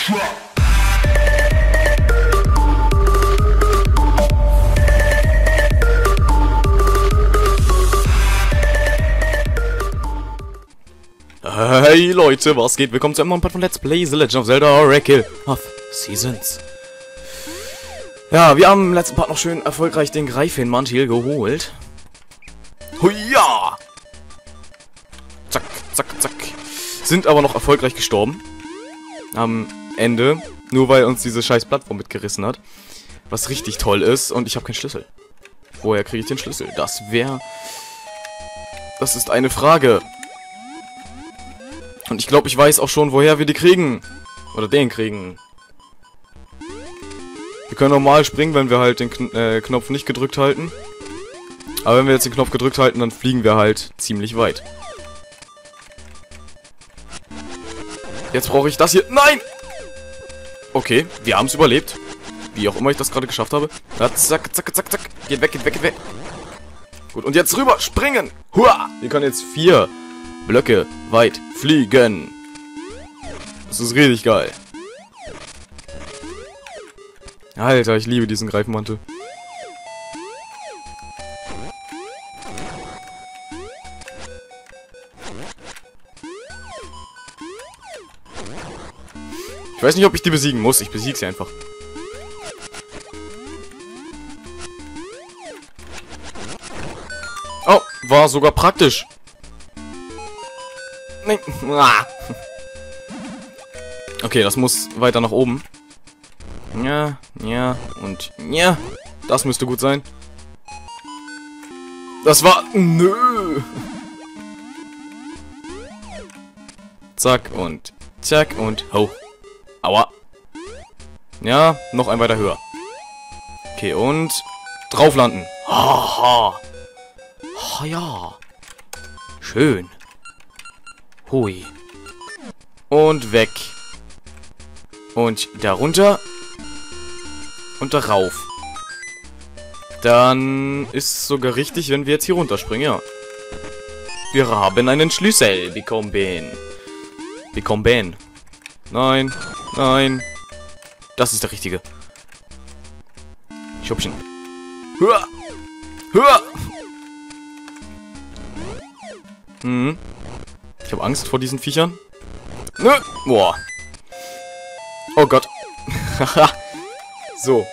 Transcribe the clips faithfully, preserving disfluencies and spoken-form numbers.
Hey Leute, was geht? Willkommen zu einem neuen Part von Let's Play The Legend of Zelda Oracle of Seasons. Ja, wir haben im letzten Part noch schön erfolgreich den Greifinmantel geholt. Huja! Zack, zack, zack. Sind aber noch erfolgreich gestorben. Am Ende. Nur weil uns diese scheiß Plattform mitgerissen hat. Was richtig toll ist. Und ich habe keinen Schlüssel. Woher kriege ich den Schlüssel? Das wäre... Das ist eine Frage. Und ich glaube, ich weiß auch schon, woher wir die kriegen. Oder den kriegen. Wir können normal springen, wenn wir halt den Kn äh, Knopf nicht gedrückt halten. Aber wenn wir jetzt den Knopf gedrückt halten, dann fliegen wir halt ziemlich weit. Jetzt brauche ich das hier. Nein! Okay, wir haben es überlebt. Wie auch immer ich das gerade geschafft habe. Ja, zack, zack, zack, zack. Geht weg, geht weg, geht weg. Gut, und jetzt rüber, springen. Hua! Wir können jetzt vier Blöcke weit fliegen. Das ist richtig geil. Alter, ich liebe diesen Greifmantel. Ich weiß nicht, ob ich die besiegen muss. Ich besiege sie einfach. Oh, war sogar praktisch. Nein. Ah. Okay, das muss weiter nach oben. Ja, ja und ja. Das müsste gut sein. Das war... Nö. Zack und zack und ho. Aua. Ja, noch ein weiter höher. Okay, und drauf landen. Haha. Oh, ja. Schön. Hui. Und weg. Und darunter. Und darauf. Dann ist es sogar richtig, wenn wir jetzt hier runterspringen, ja. Wir haben einen Schlüssel bekommen. Bekommen. Nein. Nein. Das ist der richtige. Schubchen. Hua. Hua. Hm. Ich habe Angst vor diesen Viechern. Nö. Boah. Oh Gott. Haha. So.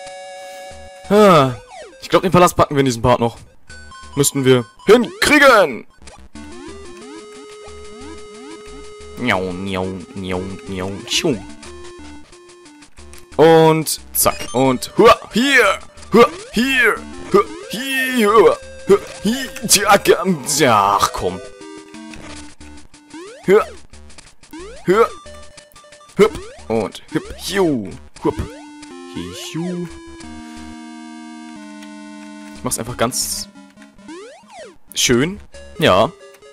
Ich glaube, den Palast packen wir in diesem Part noch. Müssten wir hinkriegen. Miau, miau, miau, miau, schum. Und zack. Und hua, hier. Hua, hier. Hua, hier. Hua, hier. Ach, komm. Hua. Hua. Hup. Und hüpp. Hiu. Hup. Hiu. Ich mach's einfach ganz schön. Ja.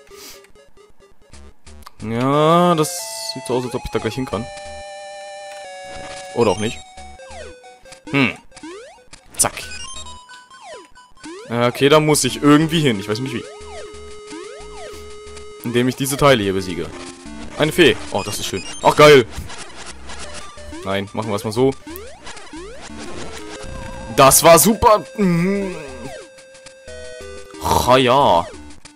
Ja, das sieht so aus, als ob ich da gleich hin kann. Oder auch nicht. Hm. Zack. Okay, da muss ich irgendwie hin. Ich weiß nicht wie. Indem ich diese Teile hier besiege. Eine Fee. Oh, das ist schön. Ach, geil. Nein, machen wir es mal so. Das war super. Mhm. Ha, ja.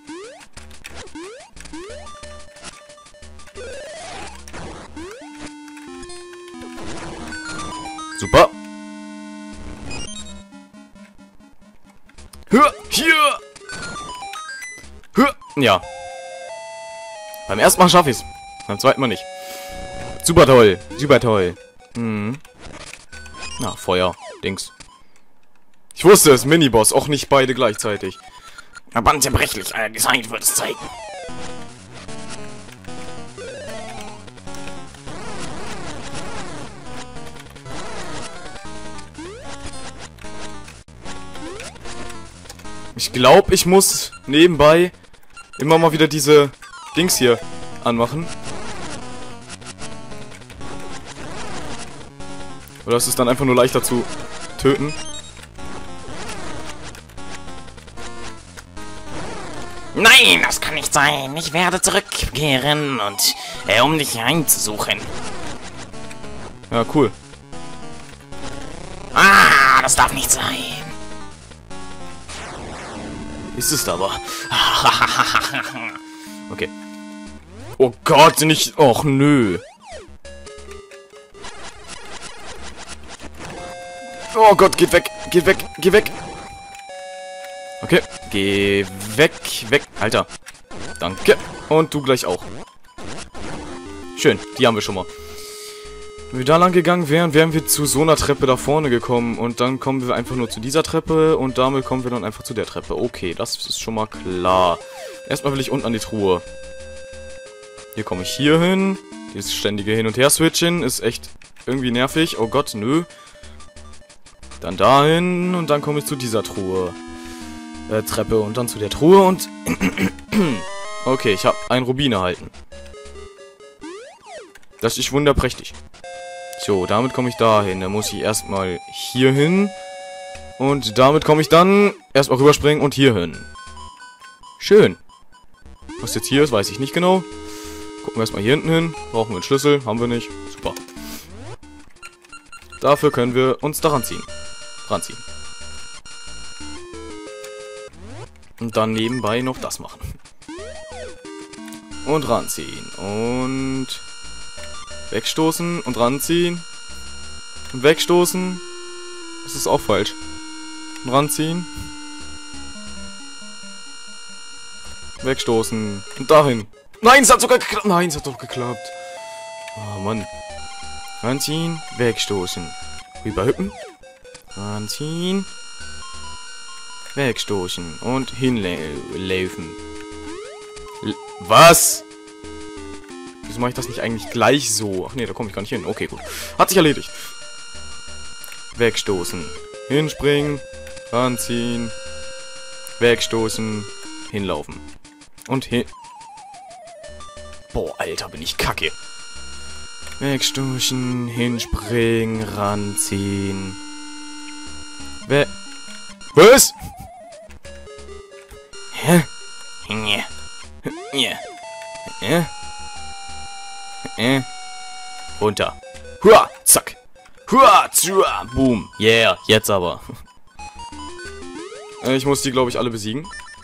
Super. Hör, hier. Hör. Ja. Beim ersten Mal schaffe ich es. Beim zweiten Mal nicht. Super toll. Super toll. Hm. Na, Feuer. Dings. Ich wusste es, Miniboss. Auch nicht beide gleichzeitig. Aber zerbrechlich. Euer Design wird es zeigen. Ich glaube, ich muss nebenbei immer mal wieder diese Dings hier anmachen. Oder ist es dann einfach nur leichter zu töten? Nein, das kann nicht sein. Ich werde zurückkehren und äh, um dich heimzusuchen. Ja, cool. Ah, das darf nicht sein. Ist es aber. Okay. Oh Gott, nicht... Och, nö. Oh Gott, geht weg. Geht weg. Geh weg. Okay. Geh weg. Weg. Alter. Danke. Und du gleich auch. Schön. Die haben wir schon mal. Wenn wir da lang gegangen wären, wären wir zu so einer Treppe da vorne gekommen. Und dann kommen wir einfach nur zu dieser Treppe. Und damit kommen wir dann einfach zu der Treppe. Okay, das ist schon mal klar. Erstmal will ich unten an die Truhe. Hier komme ich hier hin. Dieses ständige Hin- und Her-Switchen ist echt irgendwie nervig. Oh Gott, nö. Dann dahin und dann komme ich zu dieser Truhe. Äh, Treppe und dann zu der Truhe und... Okay, ich habe einen Rubin erhalten. Das ist wunderprächtig. So, damit komme ich dahin. Dann muss ich erstmal hier hin. Und damit komme ich dann erstmal rüberspringen und hier hin. Schön. Was jetzt hier ist, weiß ich nicht genau. Gucken wir erstmal hier hinten hin. Brauchen wir einen Schlüssel. Haben wir nicht. Super. Dafür können wir uns daran ziehen. Ranziehen. Und dann nebenbei noch das machen. Und ranziehen. Und... wegstoßen und ranziehen. Und wegstoßen. Das ist auch falsch. Und ranziehen. Wegstoßen. Und dahin. Nein, es hat sogar geklappt. Nein, es hat doch geklappt. Oh, Mann. Ranziehen. Wegstoßen. Rüberhüppen. Ranziehen. Wegstoßen. Und hinlaufen. Was? Wieso mache ich das nicht eigentlich gleich so? Ach nee, da komme ich gar nicht hin. Okay, gut. Hat sich erledigt. Wegstoßen. Hinspringen. Ranziehen. Wegstoßen. Hinlaufen. Und hin... Boah, Alter, bin ich kacke. Wegstoßen. Hinspringen. Ranziehen. We... Was? Hä? Nee. Ja. Äh? Äh? Runter. Hua! Zack. Hua! Zua! Boom. Yeah. Jetzt aber. Ich muss die, glaube ich, alle besiegen.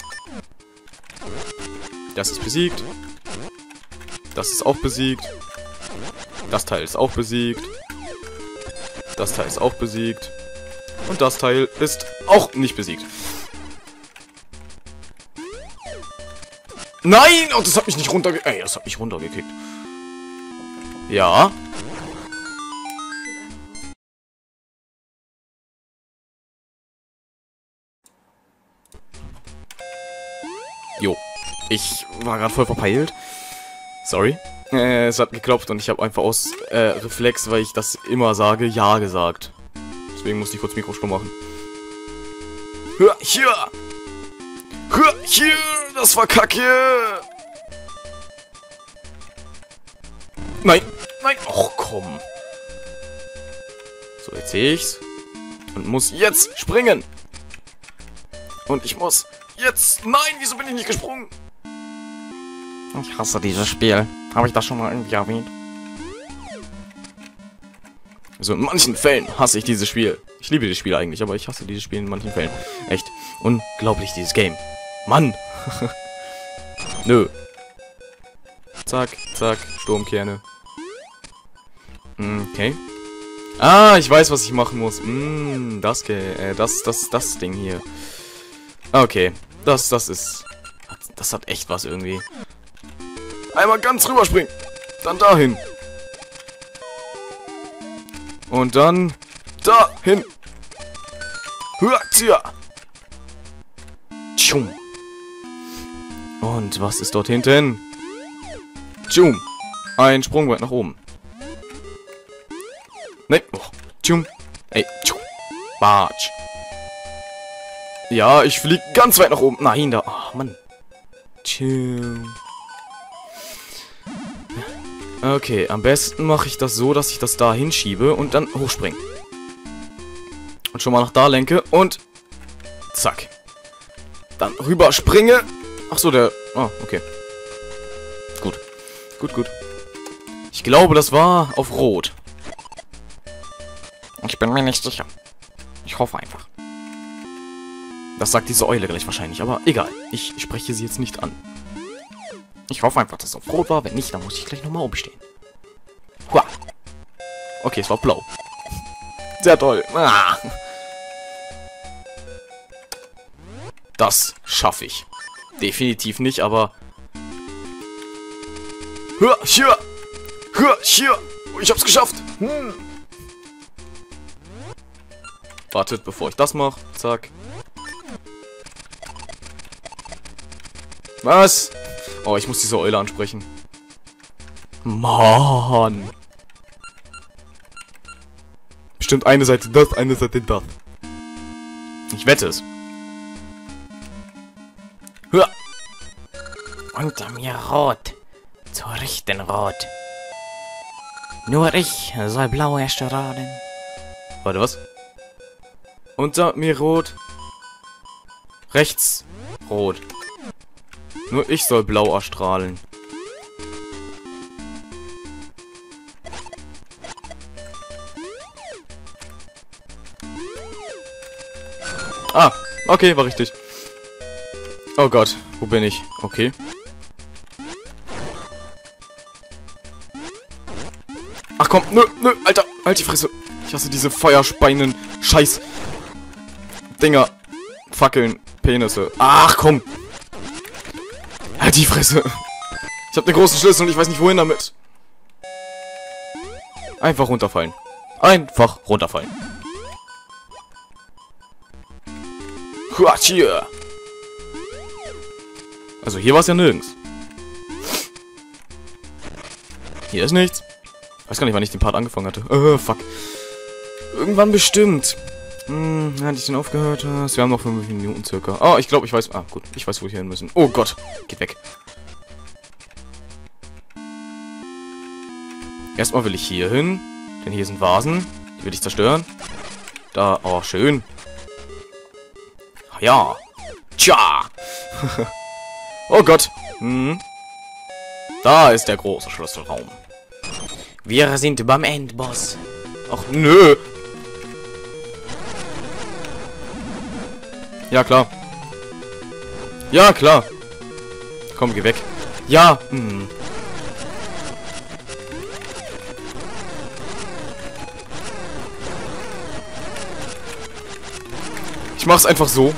Das ist besiegt. Das ist auch besiegt. Das Teil ist auch besiegt. Das Teil ist auch besiegt. Und das Teil ist auch nicht besiegt. Nein! Oh, das hat mich nicht runterge... Ey, das hat mich runtergekickt. Ja. Jo. Ich war gerade voll verpeilt. Sorry. Äh, es hat geklopft und ich habe einfach aus äh, Reflex, weil ich das immer sage, ja gesagt. Deswegen musste ich kurz Mikro stumm machen. Hör, hier! Hör, hier! Das war Kacke! Nein! Nein! Och, komm! So, jetzt sehe ich's. Und muss jetzt springen! Und ich muss jetzt... Nein, wieso bin ich nicht gesprungen? Ich hasse dieses Spiel. Habe ich das schon mal irgendwie erwähnt? Also in manchen Fällen hasse ich dieses Spiel. Ich liebe dieses Spiel eigentlich, aber ich hasse dieses Spiel in manchen Fällen. Echt. Unglaublich, dieses Game. Mann! Nö. Zack, zack, Sturmkerne. Okay. Ah, ich weiß, was ich machen muss. Mm, das, äh, das, das, das Ding hier. Okay. Das, das ist... Das hat echt was irgendwie. Einmal ganz rüberspringen. Dann dahin. Und dann dahin. Huatia. Tschum. Und was ist dort hinten? Tschum. Ein Sprung weit nach oben. Nein. Oh. Tschum. Ey. Tschum. Batsch. Ja, ich fliege ganz weit nach oben. Nein, da. Oh, Mann. Tschum. Okay, am besten mache ich das so, dass ich das da hinschiebe und dann hochspringe. Und schon mal nach da lenke und zack. Dann rüberspringe. Ach so, der... Ah, okay. Gut. Gut, gut. Ich glaube, das war auf Rot. Ich bin mir nicht sicher. Ich hoffe einfach. Das sagt diese Eule gleich wahrscheinlich, aber egal. Ich spreche sie jetzt nicht an. Ich hoffe einfach, dass es auf Rot war. Wenn nicht, dann muss ich gleich nochmal umstehen. Hua. Okay, es war blau. Sehr toll. Ah. Das schaffe ich. Definitiv nicht, aber... Hör, hier! Hör, hier! Ich hab's geschafft! Hm. Wartet, bevor ich das mache. Zack. Was? Oh, ich muss diese Eule ansprechen. Mann! Bestimmt eine Seite das, eine Seite das. Ich wette es. Hör! Unter mir rot. Zur rechten rot. Nur ich soll blau erstrahlen. Warte, was? Unter mir rot. Rechts rot. Nur ich soll blau erstrahlen. Ah, okay, war richtig. Oh Gott, wo bin ich? Okay. Ach komm, nö, nö, Alter, halt die Fresse. Ich hasse diese Feuerspeinen, Scheiß Dinger, Fackeln, Penisse. Ach komm. Halt die Fresse. Ich hab den großen Schlüssel und ich weiß nicht wohin damit. Einfach runterfallen. Einfach runterfallen. Hier. Also hier war es ja nirgends. Hier ist nichts. Weiß gar nicht, wann ich den Part angefangen hatte. Oh, fuck. Irgendwann bestimmt. Hm, hatte ich den aufgehört? Wir haben noch fünf Minuten circa. Oh, ich glaube, ich weiß... Ah, gut. Ich weiß, wo wir hier hin müssen. Oh Gott. Geht weg. Erstmal will ich hier hin. Denn hier sind Vasen. Die will ich zerstören. Da... Oh, schön. Ja. Tja. Oh Gott. Hm. Da ist der große Schlüsselraum. Wir sind beim Endboss. Ach, nö. Ja, klar. Ja, klar. Komm, geh weg. Ja. Hm. Ich mach's einfach so.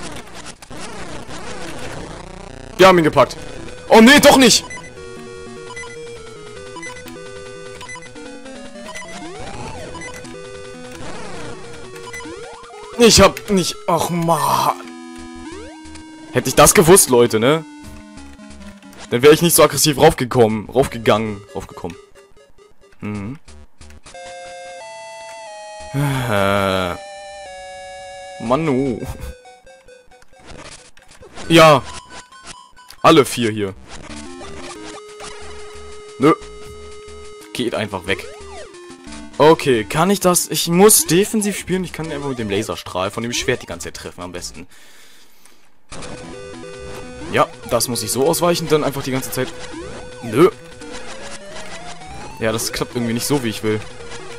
Wir haben ihn gepackt. Oh, nee, doch nicht. Ich hab nicht... Ach, Mann. Hätte ich das gewusst, Leute, ne? Dann wäre ich nicht so aggressiv raufgekommen. Raufgegangen. Raufgekommen. Mhm. Äh. Manu. Ja. Alle vier hier. Nö. Geht einfach weg. Okay, kann ich das? Ich muss defensiv spielen. Ich kann einfach mit dem Laserstrahl von dem Schwert die ganze Zeit treffen am besten. Ja, das muss ich so ausweichen, dann einfach die ganze Zeit... Nö. Ja, das klappt irgendwie nicht so, wie ich will.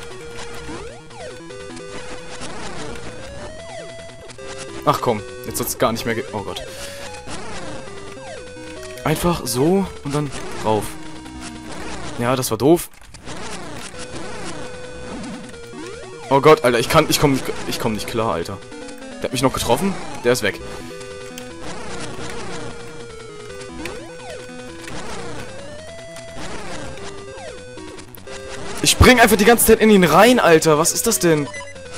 Ach komm, jetzt hat's gar nicht mehr ge... Oh Gott. Einfach so und dann rauf. Ja, das war doof. Oh Gott, Alter, ich kann... Ich komme nicht, ich komm nicht klar, Alter. Der hat mich noch getroffen. Der ist weg. Ich spring einfach die ganze Zeit in ihn rein, Alter. Was ist das denn?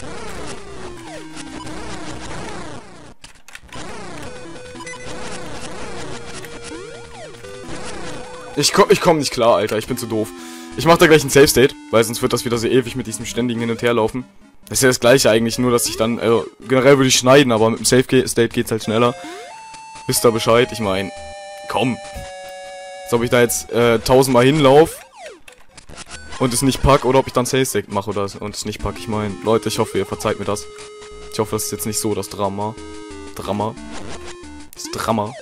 Ich komm, ich komm nicht klar, Alter. Ich bin zu doof. Ich mach da gleich ein Safe State, weil sonst wird das wieder so ewig mit diesem ständigen Hin- und Herlaufen. Das ist ja das gleiche eigentlich, nur dass ich dann... Äh, generell würde ich schneiden, aber mit dem Safe State geht's halt schneller. Wisst ihr Bescheid? Ich mein... Komm. Als ob ich da jetzt äh, tausendmal hinlauf und es nicht pack, oder ob ich dann Safe State mache oder und es nicht pack. Ich mein, Leute, ich hoffe, ihr verzeiht mir das. Ich hoffe, das ist jetzt nicht so das Drama. Drama. Das Drama.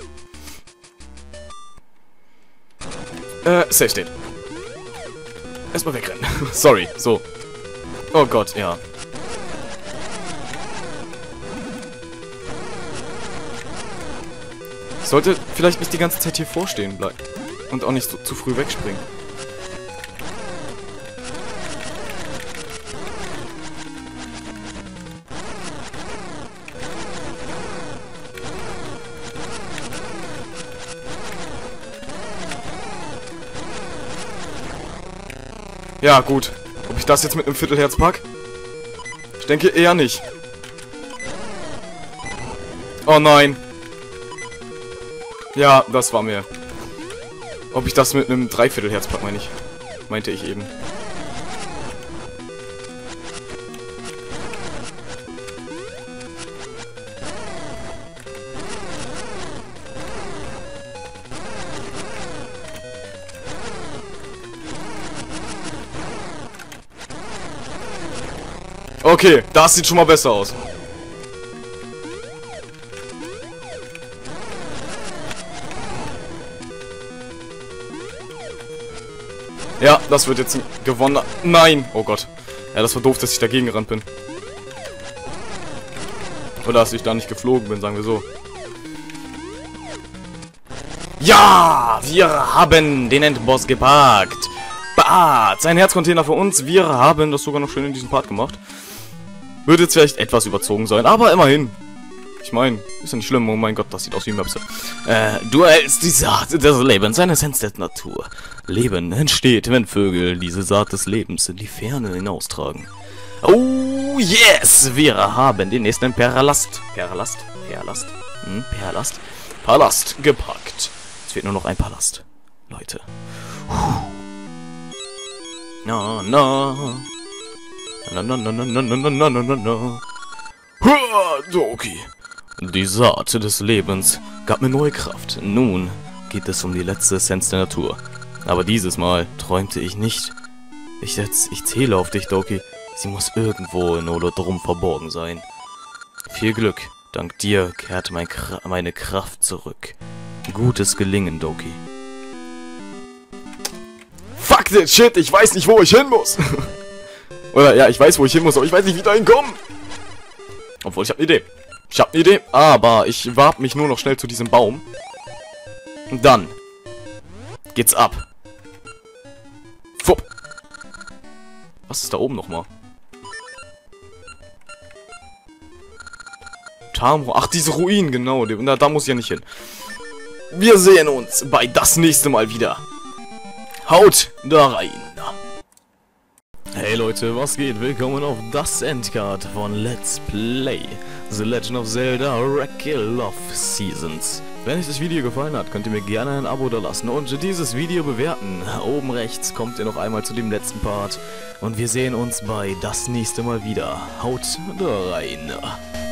Äh, Safe State. Erstmal wegrennen. Sorry, so. Oh Gott, ja. Ich sollte vielleicht nicht die ganze Zeit hier vorstehen bleiben. Und auch nicht so, zu früh wegspringen. Ja, gut. Ob ich das jetzt mit einem Viertelherz pack? Ich denke eher nicht. Oh nein. Ja, das war mir. Ob ich das mit einem Dreiviertelherz pack, meine ich. Meinte ich eben. Okay, das sieht schon mal besser aus. Ja, das wird jetzt ein gewonnener... Nein! Oh Gott. Ja, das war doof, dass ich dagegen gerannt bin. Oder dass ich da nicht geflogen bin, sagen wir so. Ja! Wir haben den Endboss gepackt. Bart! Ein Herzcontainer für uns. Wir haben das sogar noch schön in diesem Part gemacht. Würde jetzt vielleicht etwas überzogen sein, aber immerhin. Ich meine, ist ja nicht schlimm. Oh mein Gott, das sieht aus wie ein Möpse. Äh, du erhältst die Saat des Lebens, eine Essenz der Natur. Leben entsteht, wenn Vögel diese Saat des Lebens in die Ferne hinaustragen. Oh, yes! Wir haben den nächsten Perlast. Perlast? Perlast? Hm, Perlast? Palast gepackt. Es fehlt nur noch ein Palast. Leute. Puh. Na, na. Na, na, na, na, na, na, na, na, na, na. Hua, Doki. Die Saat des Lebens gab mir neue Kraft. Nun geht es um die letzte Essenz der Natur. Aber dieses Mal träumte ich nicht. Ich, jetzt, ich zähle auf dich, Doki. Sie muss irgendwo in Olodrum verborgen sein. Viel Glück. Dank dir kehrte mein Kra meine Kraft zurück. Gutes Gelingen, Doki. Fuck that shit, ich weiß nicht, wo ich hin muss. Oder, ja, ich weiß, wo ich hin muss, aber ich weiß nicht, wie dahin kommen. Obwohl, ich habe eine Idee. Ich habe eine Idee, aber ich warp mich nur noch schnell zu diesem Baum. Und dann geht's ab. Fupp. Was ist da oben nochmal? Tarnro. Ach, diese Ruinen, genau. Da, da muss ich ja nicht hin. Wir sehen uns bei das nächste Mal wieder. Haut da rein. Hey Leute, was geht? Willkommen auf das Endcard von Let's Play The Legend of Zelda Oracle of Seasons. Wenn euch das Video gefallen hat, könnt ihr mir gerne ein Abo da lassen und dieses Video bewerten. Oben rechts kommt ihr noch einmal zu dem letzten Part und wir sehen uns bei das nächste Mal wieder. Haut da rein.